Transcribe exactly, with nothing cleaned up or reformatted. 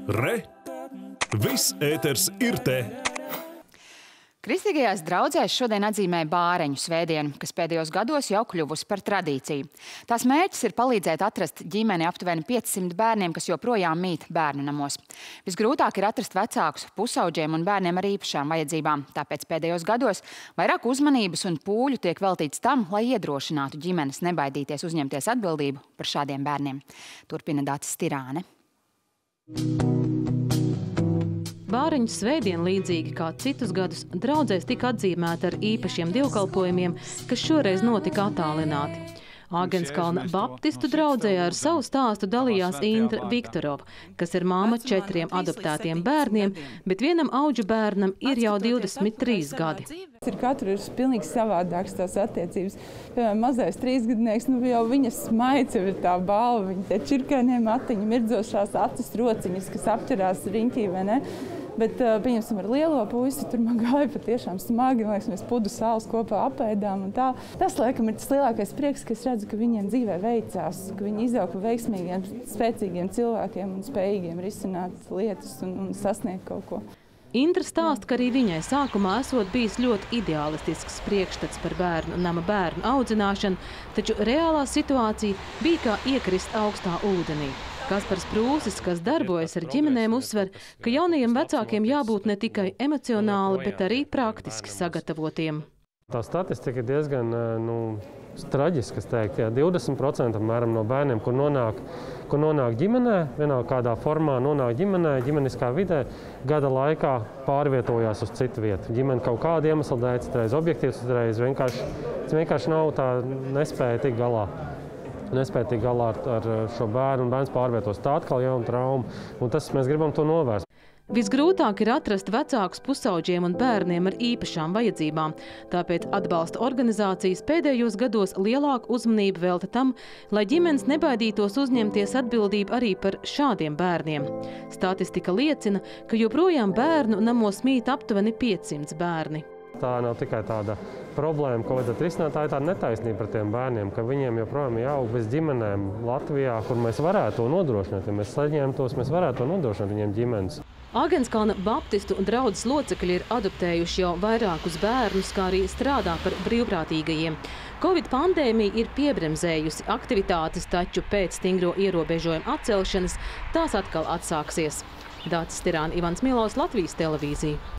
Re! Viss ēters ir te! Kristīgajās draudzēs šodien atzīmē bāreņu svētdienu, kas pēdējos gados jau kļuvusi par tradīciju. Tās mērķis ir palīdzēt atrast ģimeni aptuveni piecsimt bērniem, kas joprojām mīt bērnu namos. Visgrūtāk ir atrast vecākus pusauģiem un bērniem ar īpašām vajadzībām. Tāpēc pēdējos gados vairāk uzmanības un pūļu tiek veltīts tam, lai iedrošinātu ģimenes nebaidīties uzņemties atbildību par šādiem bērniem. Turpina Dācis Tirāne. Bāreņu svētdiena, līdzīgi kā citus gadus, draudzēs tika atzīmēta ar īpašiem dievkalpojumiem, kas šoreiz notika attālināti. Āgenskalna Baptistu draudzē ar savu stāstu dalījās Indra Viktorova, kas ir māma četriem adoptētiem bērniem, bet vienam auģu bērnam ir jau divdesmit trīs gadi. Ir katru ir pilnīgi savādāks tās attiecības. Piemēram, mazais trīsgadnieks, nu jau viņas smaids jau ir tā balva, viņa tie čirkainie matiņi, mirdzošās acis rociņas, kas apķerās riņķī, vai ne? Bet, pieņemsim, ar lielo puisi, tur man gāja patiešām smagi, liekas, mēs pudu sāls kopā apēdām un tā. Tas, laikam, ir tas lielākais prieks, ka es redzu, ka viņiem dzīvē veicās, ka viņi izaug par veiksmīgiem, spēcīgiem cilvēkiem un spējīgiem risināt lietas un, un sasniegt kaut ko. Indra stāsta, ka arī viņai sākumā esot bijis ļoti ideālistisks priekšstats par bērnu nama bērnu audzināšanu, taču reālā situācija bija kā iekrist augstā ūdenī. Kaspars Prūsis, kas darbojas ar ģimenēm, uzsver, ka jaunajiem vecākiem jābūt ne tikai emocionāli, bet arī praktiski sagatavotiem. Tā statistika ir diezgan nu, traģiska, es teiktu. Jā, divdesmit procenti apmēram no bērniem, kur nonāk, kur nonāk ģimenē, vienā kādā formā nonāk ģimenē, ģimeniskā vidē, gada laikā pārvietojās uz citu vietu. Ģimene kaut kāda iemesla dēļ, citreiz objektīvs, citreiz vienkārši, vienkārši nav tā nespēja tik galā. Nespēja tik galā ar, ar šo bērnu, un bērns pārvietos. Tā atkal jauna trauma, un tas mēs gribam to novērst. Visgrūtāk ir atrast vecākus pusauģiem un bērniem ar īpašām vajadzībām. Tāpēc atbalsta organizācijas pēdējos gados lielāku uzmanību velta tam, lai ģimenes nebaidītos uzņemties atbildību arī par šādiem bērniem. Statistika liecina, ka joprojām bērnu namos mīt aptuveni piecsimt bērni. Tā nav tikai tāda problēma, ko vajadzētu risināt, tā ir tāda netaisnība par tiem bērniem, ka viņiem joprojām jāaug bez ģimenēm Latvijā, kur mēs varētu to nodrošināt. Ja mēs saņemtos, mēs varētu to nodrošināt viņiem ģimenes. Āgenskalna Baptistu draudzes locekļi ir adoptējuši jau vairākus bērnus, kā arī strādā par brīvprātīgajiem. Covid pandēmija ir piebremzējusi aktivitātes, taču pēc stingro ierobežojumu atcelšanas tās atkal atsāksies. Dācis Tirāne, Ivans Milovs, Latvijas televīzija.